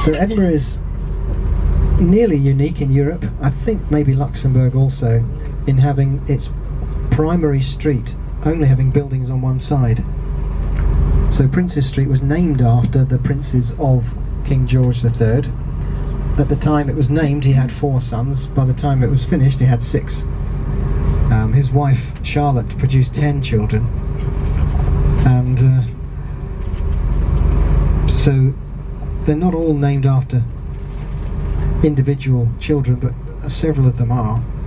So Edinburgh is nearly unique in Europe, I think maybe Luxembourg also, in having its primary street only having buildings on one side. So Princes Street was named after the princes of King George III. At the time it was named he had 4 sons, by the time it was finished he had 6. His wife Charlotte produced 10 children, and so they're not all named after individual children, but several of them are.